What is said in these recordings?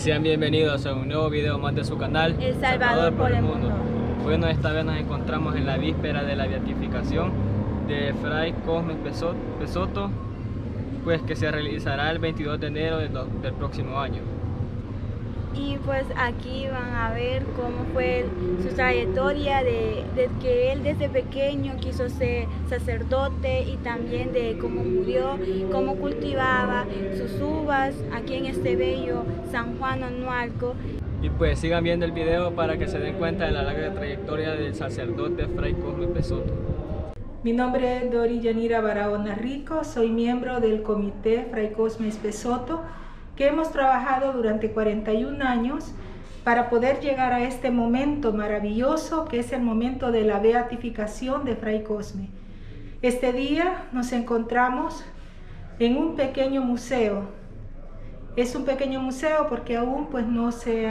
Sean bienvenidos a un nuevo video más de su canal El Salvador por el mundo. Bueno, esta vez nos encontramos en la víspera de la beatificación de Fray Cosme Pesoto, pues que se realizará el 22 de enero del próximo año. Y pues aquí van a ver cómo fue su trayectoria de que él desde pequeño quiso ser sacerdote, y también de cómo murió, cómo cultivaba sus uvas aquí en este bello San Juan Onualco. Y pues sigan viendo el video para que se den cuenta de la larga trayectoria del sacerdote Fray Cosme Pesoto. Mi nombre es Dori Yanira Barahona Rico, soy miembro del comité Fray Cosme Pesoto, que hemos trabajado durante 41 años para poder llegar a este momento maravilloso que es el momento de la beatificación de Fray Cosme. Este día nos encontramos en un pequeño museo. Es un pequeño museo porque aún pues no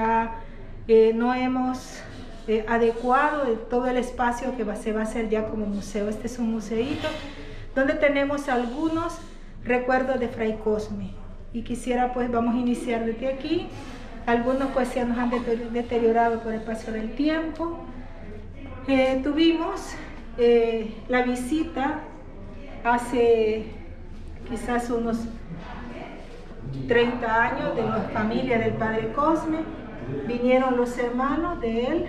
hemos adecuado todo el espacio que se va a hacer ya como museo. Este es un museíto donde tenemos algunos recuerdos de Fray Cosme. Y quisiera, pues, vamos a iniciar desde aquí. Algunos pues ya nos han deteriorado por el paso del tiempo. Tuvimos la visita hace quizás unos 30 años de la familia del padre Cosme. Vinieron los hermanos de él,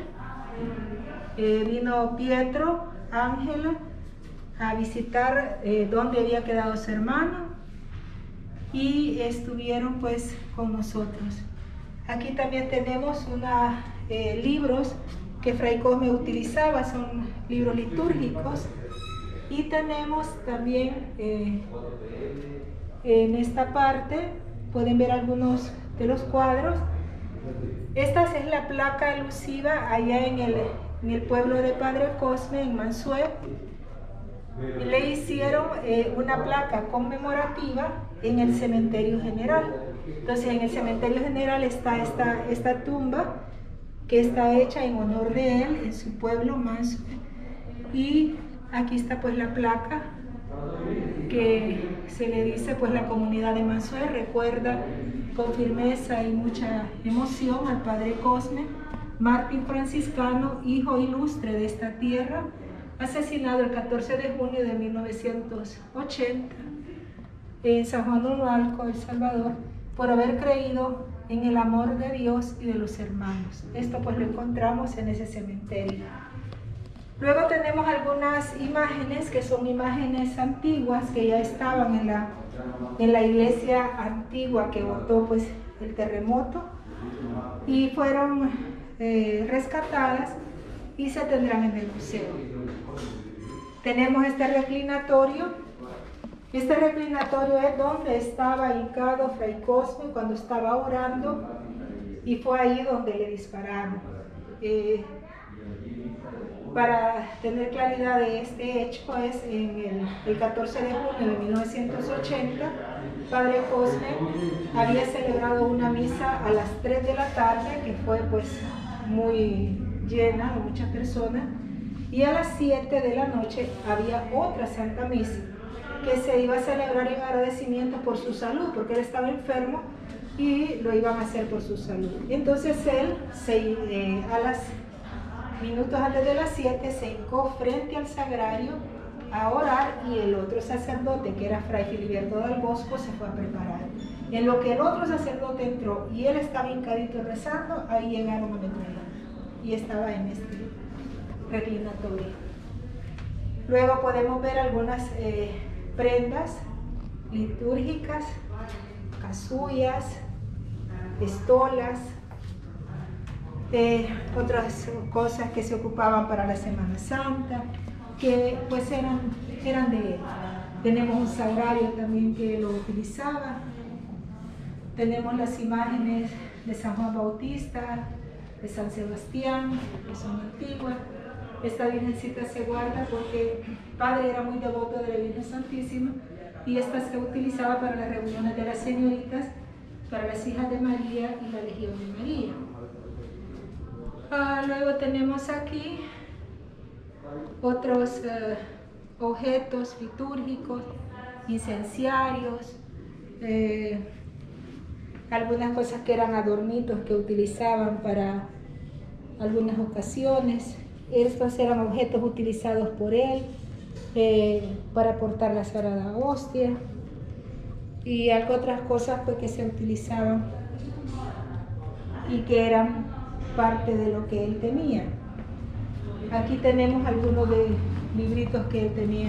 vino Pietro, Ángela, a visitar donde había quedado su hermano, y estuvieron pues con nosotros. Aquí también tenemos libros que Fray Cosme utilizaba, son libros litúrgicos, y tenemos también en esta parte pueden ver algunos de los cuadros. Esta es la placa alusiva allá en el pueblo de Padre Cosme, en Mansué. Le hicieron una placa conmemorativa en el cementerio general. Entonces en el cementerio general está esta tumba que está hecha en honor de él, en su pueblo Mansué. Y aquí está pues la placa que se le dice pues la comunidad de Mansué recuerda con firmeza y mucha emoción al padre Cosme, mártir franciscano, hijo ilustre de esta tierra, asesinado el 14 de junio de 1980 en San Juan Onualco, El Salvador, por haber creído en el amor de Dios y de los hermanos. Esto pues lo encontramos en ese cementerio. Luego tenemos algunas imágenes que son imágenes antiguas que ya estaban en la iglesia antigua que botó pues el terremoto, y fueron rescatadas y se tendrán en el museo. Tenemos este reclinatorio. Este reclinatorio es donde estaba hincado Fray Cosme cuando estaba orando, y fue ahí donde le dispararon. Para tener claridad de este hecho, es en el 14 de junio de 1980, Padre Cosme había celebrado una misa a las 3 de la tarde, que fue pues muy llena de muchas personas, y a las 7 de la noche había otra Santa Misa que se iba a celebrar en agradecimiento por su salud, porque él estaba enfermo y lo iban a hacer por su salud. Entonces él, a los minutos antes de las 7, se hincó frente al sagrario a orar, y el otro sacerdote, que era Fray Filiberto del Bosco, se fue a preparar. En lo que el otro sacerdote entró y él estaba hincadito rezando, ahí llegaron a meterlo, y estaba en este reclinatorio. Luego podemos ver algunas prendas litúrgicas, casullas, estolas, otras cosas que se ocupaban para la Semana Santa, que pues eran de él. Tenemos un sagrario también que lo utilizaba. Tenemos las imágenes de San Juan Bautista, de San Sebastián, que son antiguas. Esta virgencita se guarda porque el padre era muy devoto de la Virgen Santísima, y esta se utilizaba para las reuniones de las señoritas, para las hijas de María y la Legión de María. Luego tenemos aquí otros objetos litúrgicos, incenciarios. algunas cosas que eran adornitos que utilizaban para algunas ocasiones. Estos eran objetos utilizados por él para portar la sagrada hostia y otras cosas pues, que se utilizaban y que eran parte de lo que él tenía. Aquí tenemos algunos de libritos que él tenía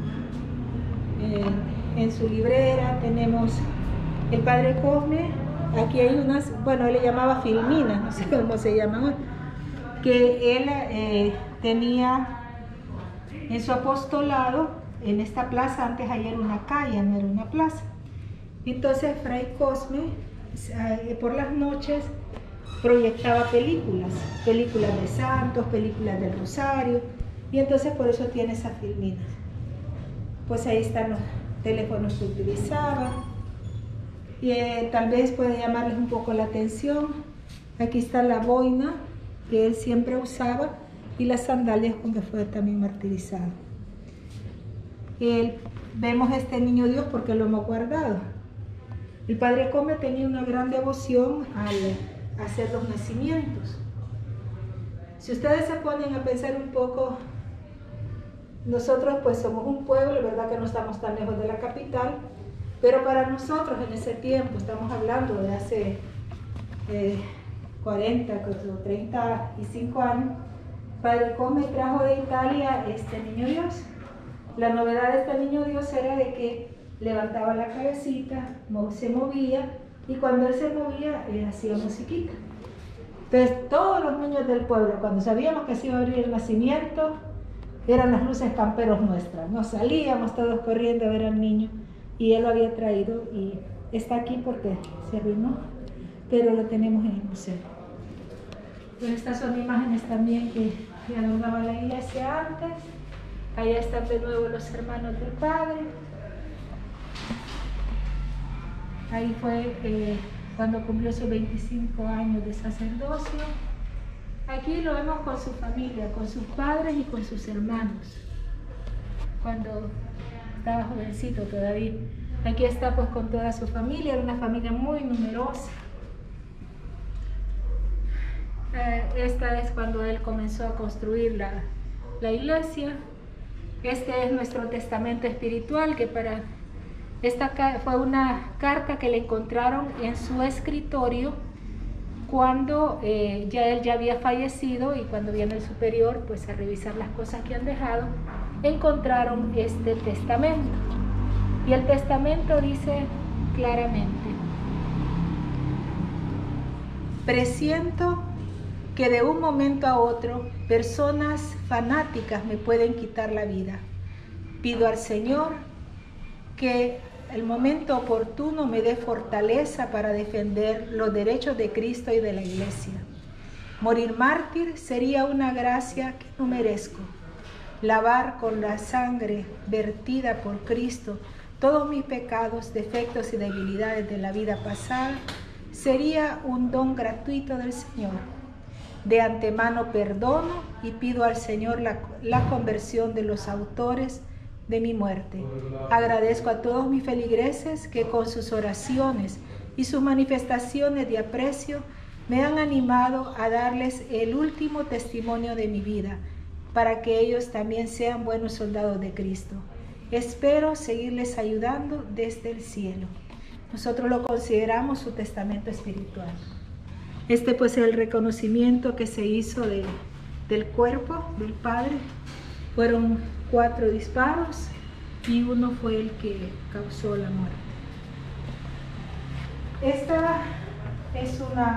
en su librera. Tenemos el Padre Cosme. Aquí hay unas, bueno, él le llamaba filminas, no sé cómo se llaman, que él tenía en su apostolado en esta plaza. Antes ahí era una calle, no era una plaza. Entonces Fray Cosme por las noches proyectaba películas de santos, películas del Rosario, y entonces por eso tiene esas filminas. Pues ahí están los teléfonos que utilizaba, y tal vez puede llamarles un poco la atención. Aquí está la boina que él siempre usaba y las sandalias cuando fue también martirizado. Vemos este niño Dios porque lo hemos guardado. El Padre Cosme tenía una gran devoción al hacer los nacimientos. Si ustedes se ponen a pensar un poco, nosotros pues somos un pueblo, verdad que no estamos tan lejos de la capital, pero para nosotros en ese tiempo, estamos hablando de hace 40 o 35 años, Padre Cosme trajo de Italia este niño Dios. La novedad de este niño Dios era de que levantaba la cabecita, se movía, y cuando él se movía, hacía musiquita. Entonces todos los niños del pueblo, cuando sabíamos que se iba a abrir el nacimiento, eran las luces camperos nuestras. Nos salíamos todos corriendo a ver al niño, y él lo había traído, y está aquí porque se arruinó, pero lo tenemos en el museo. Pues estas son imágenes también que adornaban la iglesia antes. Allá están de nuevo los hermanos del Padre. Ahí fue cuando cumplió sus 25 años de sacerdocio. Aquí lo vemos con su familia, con sus padres y con sus hermanos, cuando estaba jovencito todavía. Aquí está pues con toda su familia, era una familia muy numerosa. Esta es cuando él comenzó a construir la iglesia. Este es nuestro testamento espiritual, que esta fue una carta que le encontraron en su escritorio cuando él ya había fallecido, y cuando viene el superior pues a revisar las cosas que han dejado, encontraron este testamento. Y el testamento dice claramente: presiento que de un momento a otro personas fanáticas me pueden quitar la vida. Pido al Señor que el momento oportuno me dé fortaleza para defender los derechos de Cristo y de la Iglesia. Morir mártir sería una gracia que no merezco. Lavar con la sangre vertida por Cristo todos mis pecados, defectos y debilidades de la vida pasada sería un don gratuito del Señor. De antemano perdono y pido al Señor la conversión de los autores de mi muerte. Agradezco a todos mis feligreses que con sus oraciones y sus manifestaciones de aprecio me han animado a darles el último testimonio de mi vida, para que ellos también sean buenos soldados de Cristo. Espero seguirles ayudando desde el cielo. Nosotros lo consideramos su testamento espiritual. Este pues es el reconocimiento que se hizo del cuerpo del Padre. Fueron 4 disparos y uno fue el que causó la muerte. Esta es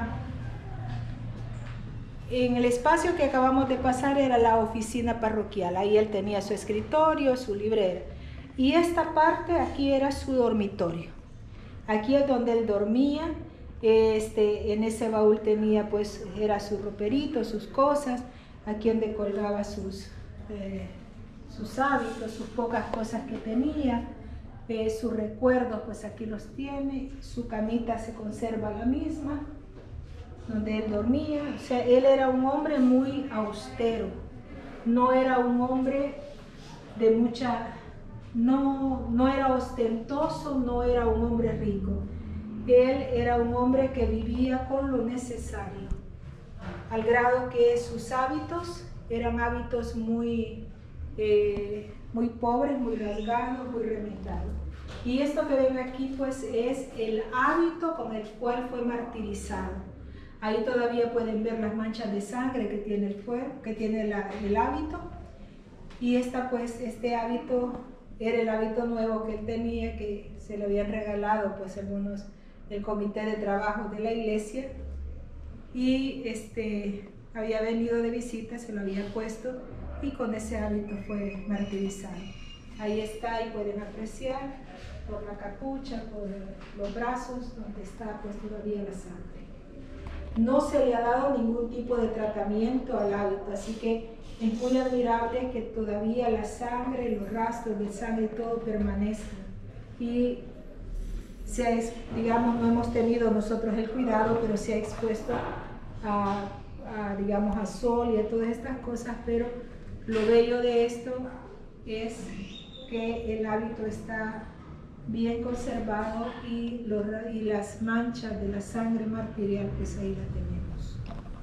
en el espacio que acabamos de pasar era la oficina parroquial. Ahí él tenía su escritorio, su librera. Y esta parte aquí era su dormitorio. Aquí es donde él dormía. En ese baúl tenía pues, era su roperito, sus cosas. Aquí donde colgaba sus hábitos, sus pocas cosas que tenía. Sus recuerdos pues aquí los tiene. Su camita se conserva la misma, donde él dormía. O sea, él era un hombre muy austero. No era un hombre de mucha... No era ostentoso, no era un hombre rico. Él era un hombre que vivía con lo necesario, al grado que sus hábitos eran hábitos muy pobres, muy rasgados, muy remendados. Y esto que ven aquí pues es el hábito con el cual fue martirizado. Ahí todavía pueden ver las manchas de sangre que tiene el hábito. Y este hábito era el hábito nuevo que él tenía, que se le habían regalado pues algunos del comité de trabajo de la iglesia, y había venido de visita, se lo había puesto y con ese hábito fue martirizado. Ahí está, y pueden apreciar por la capucha, por los brazos, donde está pues todavía la sangre. No se le ha dado ningún tipo de tratamiento al hábito, así que es muy admirable que todavía la sangre, los rastros de sangre, todo permanezca. Y digamos, no hemos tenido nosotros el cuidado, pero se ha expuesto digamos, a sol y a todas estas cosas, pero lo bello de esto es que el hábito está bien conservado y las manchas de la sangre martirial, pues ahí la tenemos.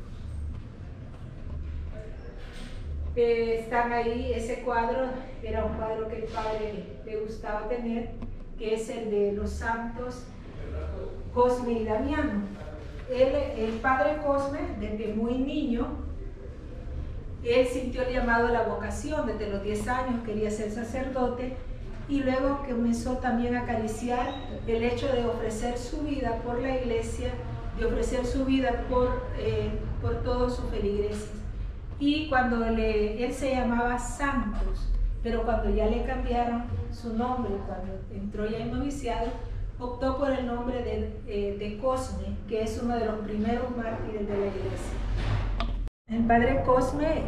Están ahí, ese cuadro era un cuadro que el padre le gustaba tener, que es el de los santos Cosme y Damiano. El padre Cosme, desde muy niño, él sintió el llamado a la vocación. Desde los 10 años quería ser sacerdote, y luego comenzó también a acariciar el hecho de ofrecer su vida por la iglesia, de ofrecer su vida por todos sus feligreses. Y cuando él se llamaba Santos, pero cuando ya le cambiaron su nombre, cuando entró ya en noviciado, optó por el nombre de Cosme, que es uno de los primeros mártires de la iglesia. El padre Cosme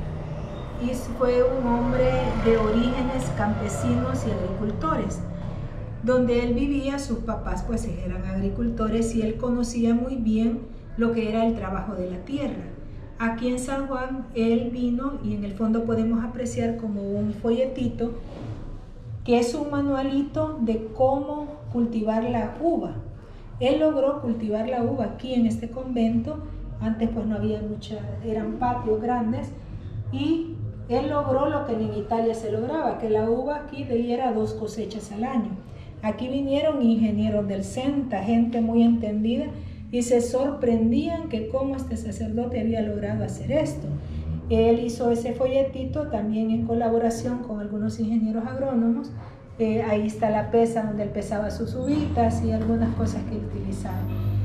fue un hombre de orígenes campesinos y agricultores. Donde él vivía, sus papás pues eran agricultores, y él conocía muy bien lo que era el trabajo de la tierra. Aquí en San Juan él vino, y en el fondo podemos apreciar como un folletito, que es un manualito de cómo cultivar la uva. Él logró cultivar la uva aquí en este convento. Antes pues no había eran patios grandes, y él logró lo que en Italia se lograba, que la uva aquí diera 2 cosechas al año. Aquí vinieron ingenieros del CENTA, gente muy entendida, y se sorprendían que cómo este sacerdote había logrado hacer esto. Él hizo ese folletito también en colaboración con algunos ingenieros agrónomos. Ahí está la pesa donde él pesaba sus uvitas y algunas cosas que él utilizaba.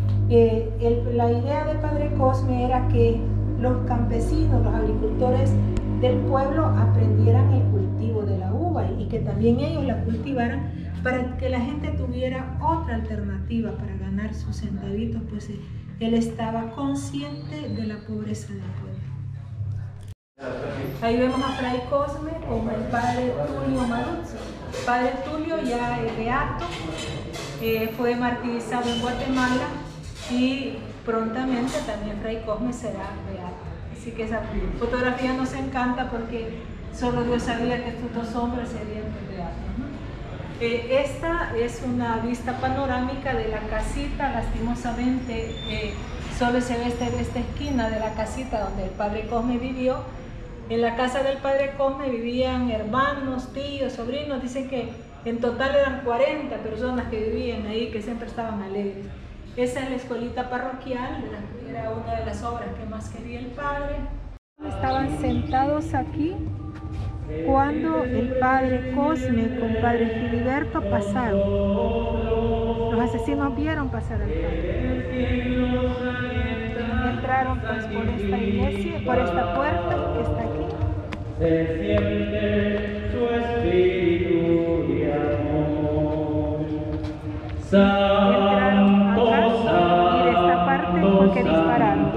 La idea del padre Cosme era que los campesinos, los agricultores del pueblo aprendieran el cultivo de la uva, y que también ellos la cultivaran para que la gente tuviera otra alternativa para ganar sus centavitos, pues él estaba consciente de la pobreza del pueblo. Ahí vemos a Fray Cosme con el padre Tulio Maruzzo. Padre Tulio ya es beato, fue martirizado en Guatemala, y prontamente también Fray Cosme será beato. Así que esa fotografía nos encanta porque solo Dios sabía que estos 2 hombres serían beatos, ¿no? Esta es una vista panorámica de la casita. Lastimosamente solo se ve esta esquina de la casita donde el padre Cosme vivió. En la casa del padre Cosme vivían hermanos, tíos, sobrinos. Dicen que en total eran 40 personas que vivían ahí, que siempre estaban alegres. Esa es la escuelita parroquial, era una de las obras que más quería el padre. Estaban sentados aquí cuando el padre Cosme con padre Filiberto pasaron. Los asesinos vieron pasar al padre. Entraron pues por esta iglesia, por esta puerta que está aquí. Se siente su espíritu de amor. Santo, santo, y de esta parte fue que dispararon.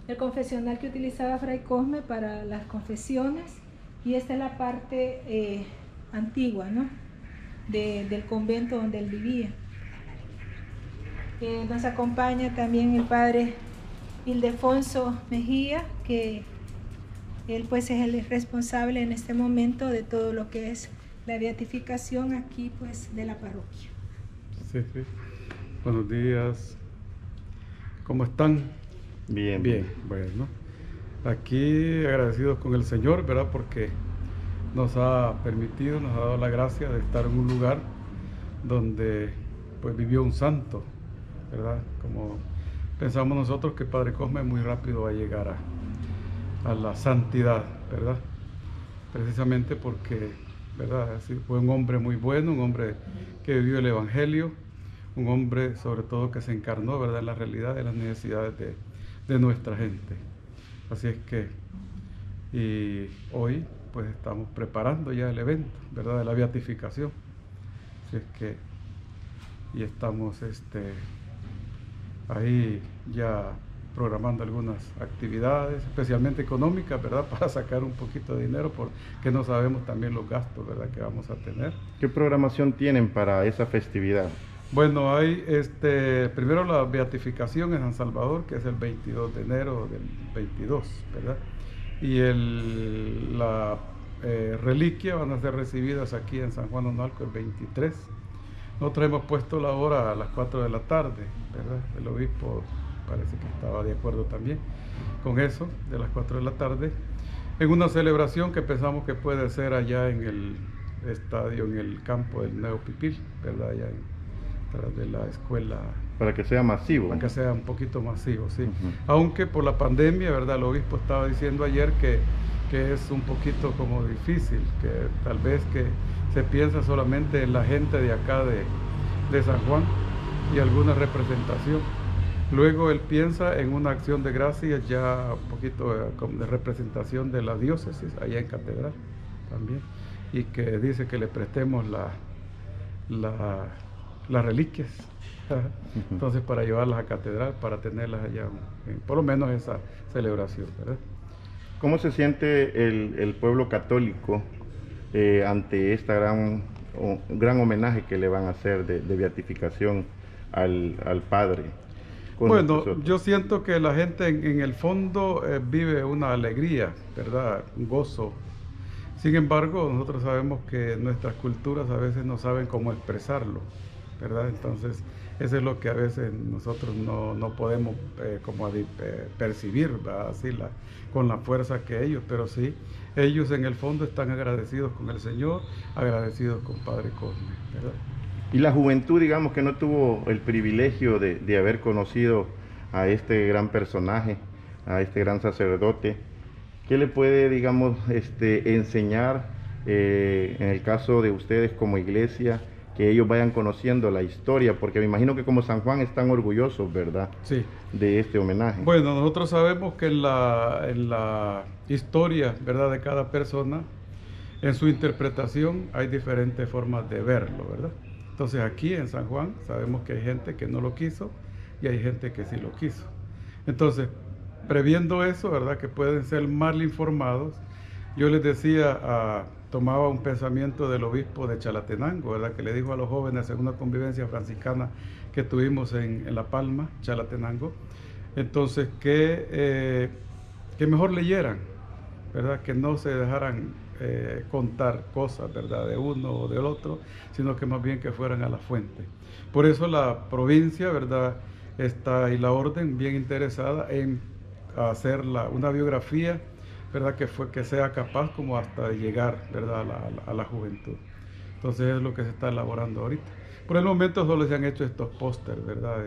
el confesional que utilizaba Fray Cosme para las confesiones, y esta es la parte antigua, ¿no? Del convento donde él vivía. Nos acompaña también el padre Ildefonso Mejía, que él pues es el responsable en este momento de todo lo que es la beatificación aquí pues de la parroquia. Sí, sí. Buenos días. ¿Cómo están? Bien. Bien, bueno. Aquí agradecidos con el Señor, ¿verdad? Porque nos ha permitido, nos ha dado la gracia de estar en un lugar donde pues vivió un santo, ¿verdad? Como pensamos nosotros que Padre Cosme muy rápido va a llegar a la santidad, ¿verdad? Precisamente porque, ¿verdad? Así, fue un hombre muy bueno, un hombre que vivió el Evangelio, un hombre sobre todo que se encarnó, ¿verdad?, en la realidad de las necesidades de nuestra gente. Así es que, y hoy pues estamos preparando ya el evento, ¿verdad?, de la beatificación. Así es que, y estamos ahí ya programando algunas actividades, especialmente económicas, ¿verdad?, para sacar un poquito de dinero, porque no sabemos también los gastos, ¿verdad?, que vamos a tener. ¿Qué programación tienen para esa festividad? Bueno, hay primero la beatificación en San Salvador, que es el 22 de enero del 22, ¿verdad? Y la reliquia van a ser recibidas aquí en San Juan Onalco el 23. Nosotros hemos puesto la hora a las 4 de la tarde, ¿verdad? El obispo parece que estaba de acuerdo también con eso, de las 4 de la tarde, en una celebración que pensamos que puede ser allá en el estadio, en el campo del Neo Pipil, ¿verdad? Allá tras de la escuela. Para que sea masivo. Para que sea un poquito masivo, sí. Aunque por la pandemia, ¿verdad? El obispo estaba diciendo ayer que es un poquito como difícil, que tal vez que se piensa solamente en la gente de acá de San Juan y alguna representación. Luego él piensa en una acción de gracias ya un poquito como de representación de la diócesis allá en Catedral también, y que dice que le prestemos las reliquias, entonces para llevarlas a Catedral, para tenerlas allá, por lo menos esa celebración, ¿verdad? ¿Cómo se siente el pueblo católico ante esta gran homenaje que le van a hacer de beatificación al Padre? Bueno, yo siento que la gente en el fondo vive una alegría, ¿verdad? Un gozo. Sin embargo, nosotros sabemos que nuestras culturas a veces no saben cómo expresarlo, ¿verdad? Entonces, eso es lo que a veces nosotros no podemos percibir, ¿verdad? Así con la fuerza que ellos, pero sí, ellos en el fondo están agradecidos con el Señor, agradecidos con Padre Cosme, ¿verdad? Y la juventud, digamos, que no tuvo el privilegio de haber conocido a este gran personaje, a este gran sacerdote, ¿qué le puede, digamos, enseñar en el caso de ustedes como iglesia, que ellos vayan conociendo la historia? Porque me imagino que como San Juan están orgullosos, ¿verdad? Sí. De este homenaje. Bueno, nosotros sabemos que en la historia, ¿verdad?, de cada persona, en su interpretación hay diferentes formas de verlo, ¿verdad? Entonces aquí en San Juan sabemos que hay gente que no lo quiso y hay gente que sí lo quiso. Entonces, previendo eso, ¿verdad?, que pueden ser mal informados, yo les decía, tomaba un pensamiento del obispo de Chalatenango, ¿verdad?, que le dijo a los jóvenes en una convivencia franciscana que tuvimos en La Palma, Chalatenango, entonces que mejor leyeran, ¿verdad?, que no se dejaran contar cosas, ¿verdad?, de uno o del otro, sino que más bien que fueran a la fuente. Por eso la provincia, ¿verdad?, está y la orden bien interesada en hacer una biografía, ¿verdad?, que sea capaz como hasta de llegar, ¿verdad?, a la juventud. Entonces es lo que se está elaborando ahorita. Por el momento solo se han hecho estos pósters, ¿verdad?,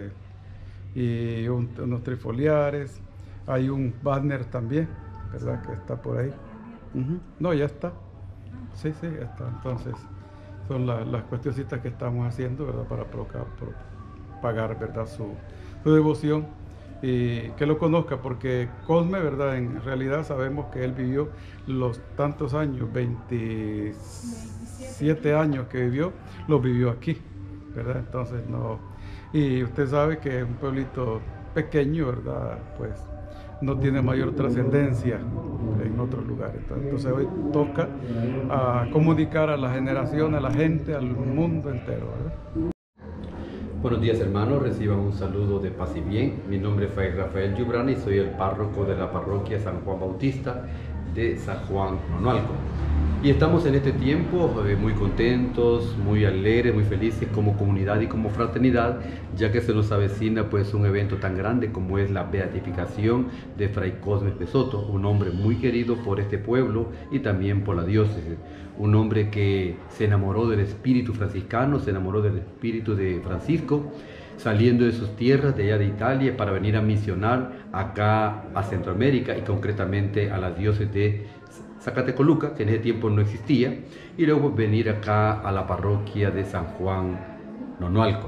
y unos trifoliares, hay un banner también, ¿verdad?, que está por ahí. No, ya está. Sí, ya está. Entonces, son las cuestioncitas que estamos haciendo, ¿verdad?, para pagar, ¿verdad?, su devoción y que lo conozca, porque Cosme, ¿verdad?, en realidad sabemos que él vivió los tantos años, 27 años que vivió, los vivió aquí, ¿verdad? Entonces, no, Y usted sabe que es un pueblito pequeño, ¿verdad? Pues no tiene mayor trascendencia en otros lugares. Entonces hoy toca comunicar a la generación, a la gente, al mundo entero, ¿verdad? Buenos días, hermanos, reciban un saludo de paz y bien. Mi nombre es Fray Rafael Yubrana y soy el párroco de la parroquia San Juan Bautista de San Juan, Nonualco. Y estamos en este tiempo muy contentos, muy alegres, muy felices como comunidad y como fraternidad, ya que se nos avecina pues un evento tan grande como es la beatificación de Fray Cosme Pesoto, un hombre muy querido por este pueblo y también por la diócesis. Un hombre que se enamoró del espíritu franciscano, se enamoró del espíritu de Francisco, saliendo de sus tierras de allá de Italia para venir a misionar acá a Centroamérica y concretamente a la diócesis de Zacatecoluca, que en ese tiempo no existía, y luego venir acá a la parroquia de San Juan Nonualco.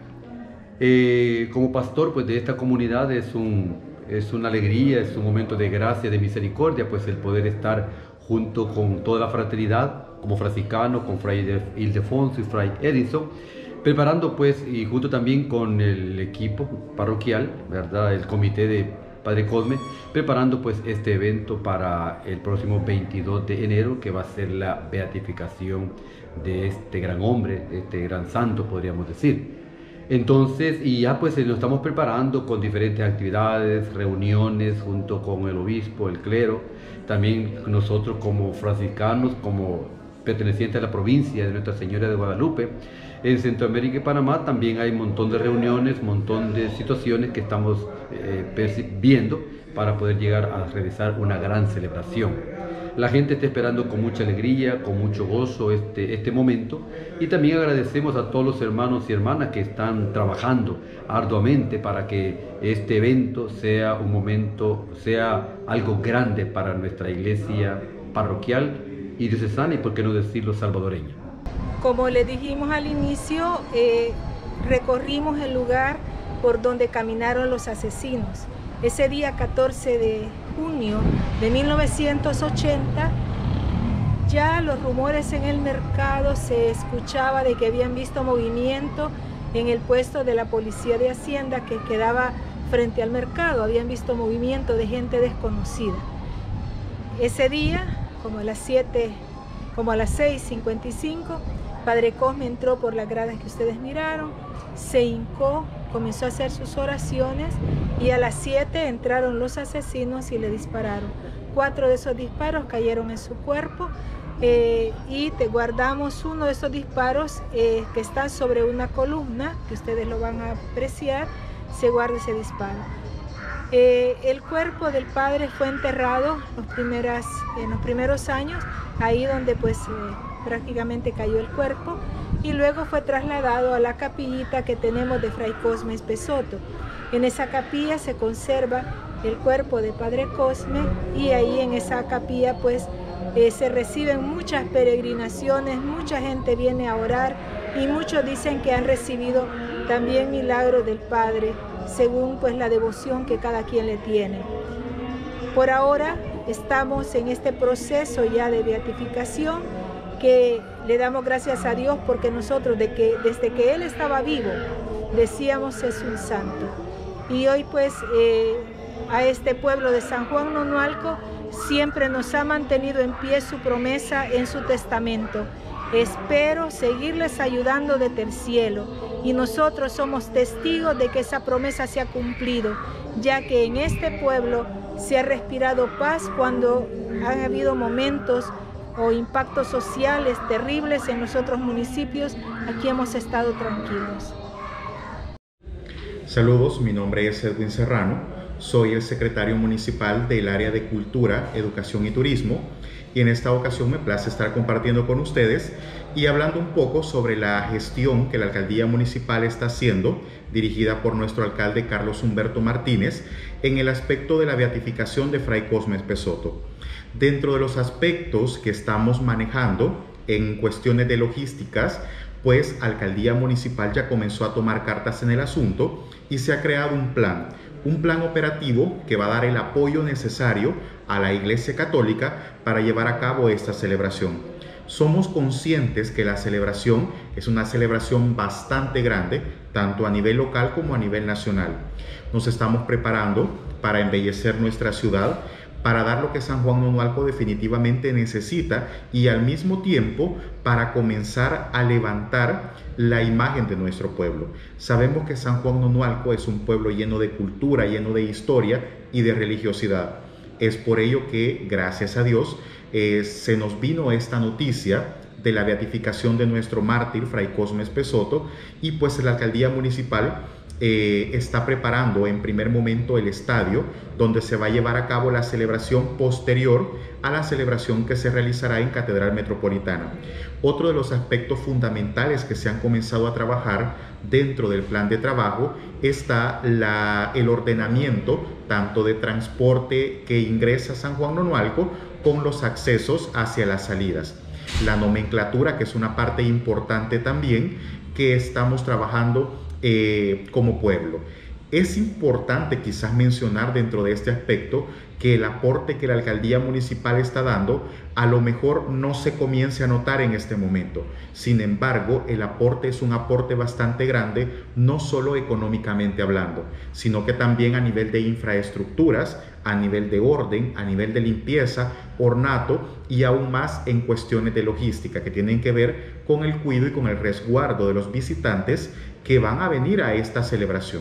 Como pastor pues, de esta comunidad es una alegría, es un momento de gracia, de misericordia, pues el poder estar junto con toda la fraternidad, como franciscano, con Fray Ildefonso y Fray Edison, preparando pues, y junto también con el equipo parroquial, ¿verdad? El comité de Padre Cosme, preparando pues este evento para el próximo 22 de enero, que va a ser la beatificación de este gran hombre, de este gran santo, podríamos decir. Entonces, y ya pues nos estamos preparando con diferentes actividades, reuniones junto con el obispo, el clero, también nosotros como franciscanos, como pertenecientes a la provincia de Nuestra Señora de Guadalupe. En Centroamérica y Panamá también hay un montón de reuniones, un montón de situaciones que estamos viendo para poder llegar a realizar una gran celebración. La gente está esperando con mucha alegría, con mucho gozo este momento, y también agradecemos a todos los hermanos y hermanas que están trabajando arduamente para que este evento sea un momento, sea algo grande para nuestra iglesia parroquial y diocesana y por qué no decirlo salvadoreña. Como le dijimos al inicio, recorrimos el lugar por donde caminaron los asesinos. Ese día 14 de junio de 1980, ya los rumores en el mercado se escuchaba de que habían visto movimiento en el puesto de la policía de Hacienda que quedaba frente al mercado, habían visto movimiento de gente desconocida. Ese día, como a las 6:55, Padre Cosme entró por las gradas que ustedes miraron, se hincó, comenzó a hacer sus oraciones y a las 7 entraron los asesinos y le dispararon. 4 de esos disparos cayeron en su cuerpo y te guardamos uno de esos disparos que está sobre una columna, que ustedes lo van a apreciar, se guarda ese disparo. El cuerpo del padre fue enterrado en los primeros años, ahí donde pues prácticamente cayó el cuerpo, y luego fue trasladado a la capillita que tenemos de Fray Cosme Pesoto. En esa capilla se conserva el cuerpo de Padre Cosme y ahí en esa capilla pues se reciben muchas peregrinaciones, mucha gente viene a orar y muchos dicen que han recibido también milagros del Padre según pues la devoción que cada quien le tiene. Por ahora estamos en este proceso ya de beatificación que le damos gracias a Dios porque nosotros desde que Él estaba vivo decíamos es un santo. Y hoy pues a este pueblo de San Juan Nonualco siempre nos ha mantenido en pie su promesa en su testamento. Espero seguirles ayudando desde el cielo y nosotros somos testigos de que esa promesa se ha cumplido, ya que en este pueblo se ha respirado paz cuando han habido momentos o impactos sociales terribles en los otros municipios. Aquí hemos estado tranquilos. Saludos, mi nombre es Edwin Serrano, soy el secretario municipal del área de Cultura, Educación y Turismo y en esta ocasión me place estar compartiendo con ustedes y hablando un poco sobre la gestión que la alcaldía municipal está haciendo, dirigida por nuestro alcalde Carlos Humberto Martínez, en el aspecto de la beatificación de Fray Cosme Pesoto. Dentro de los aspectos que estamos manejando en cuestiones de logísticas, pues Alcaldía Municipal ya comenzó a tomar cartas en el asunto y se ha creado un plan operativo que va a dar el apoyo necesario a la Iglesia Católica para llevar a cabo esta celebración. Somos conscientes que la celebración es una celebración bastante grande, tanto a nivel local como a nivel nacional. Nos estamos preparando para embellecer nuestra ciudad, para dar lo que San Juan Nonualco definitivamente necesita y al mismo tiempo para comenzar a levantar la imagen de nuestro pueblo. Sabemos que San Juan Nonualco es un pueblo lleno de cultura, lleno de historia y de religiosidad. Es por ello que, gracias a Dios, se nos vino esta noticia de la beatificación de nuestro mártir, Fray Cosme Espesoto, y pues la alcaldía municipal está preparando en primer momento el estadio donde se va a llevar a cabo la celebración posterior a la celebración que se realizará en Catedral Metropolitana. Otro de los aspectos fundamentales que se han comenzado a trabajar dentro del plan de trabajo está el ordenamiento tanto de transporte que ingresa a San Juan Nonualco con los accesos hacia las salidas. La nomenclatura, que es una parte importante también que estamos trabajando como pueblo. Es importante quizás mencionar dentro de este aspecto que el aporte que la alcaldía municipal está dando a lo mejor no se comience a notar en este momento. Sin embargo, el aporte es un aporte bastante grande, no solo económicamente hablando, sino que también a nivel de infraestructuras, a nivel de orden, a nivel de limpieza, ornato y aún más en cuestiones de logística que tienen que ver con el cuidado y con el resguardo de los visitantes que van a venir a esta celebración.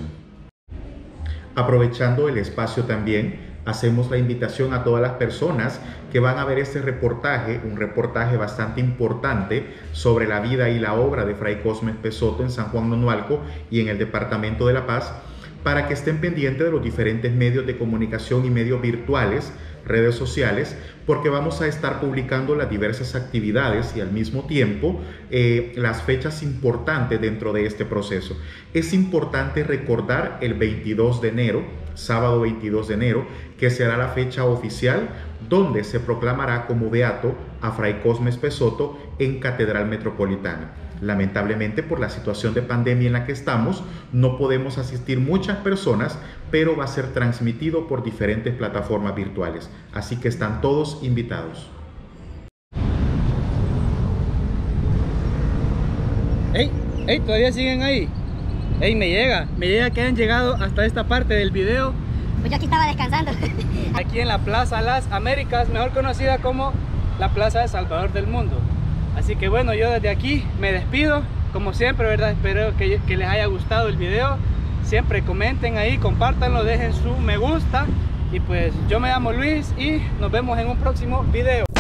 Aprovechando el espacio también, hacemos la invitación a todas las personas que van a ver este reportaje, un reportaje bastante importante sobre la vida y la obra de Fray Cosme Espesoto en San Juan Nonualco y en el departamento de La Paz, para que estén pendientes de los diferentes medios de comunicación y medios virtuales, redes sociales, porque vamos a estar publicando las diversas actividades y al mismo tiempo las fechas importantes dentro de este proceso. Es importante recordar el 22 de enero, sábado 22 de enero, que será la fecha oficial donde se proclamará como beato a Fray Cosme Espesoto en Catedral Metropolitana. Lamentablemente, por la situación de pandemia en la que estamos, no podemos asistir muchas personas, pero va a ser transmitido por diferentes plataformas virtuales. Así que están todos invitados. Hey, todavía siguen ahí. Hey, me llega que han llegado hasta esta parte del video. Pues yo aquí estaba descansando. Aquí en la Plaza Las Américas, mejor conocida como la Plaza de Salvador del Mundo. Así que bueno, yo desde aquí me despido, como siempre, ¿verdad? Espero que les haya gustado el video. Siempre comenten ahí, compártanlo, dejen su me gusta. Y pues yo me llamo Luis y nos vemos en un próximo video.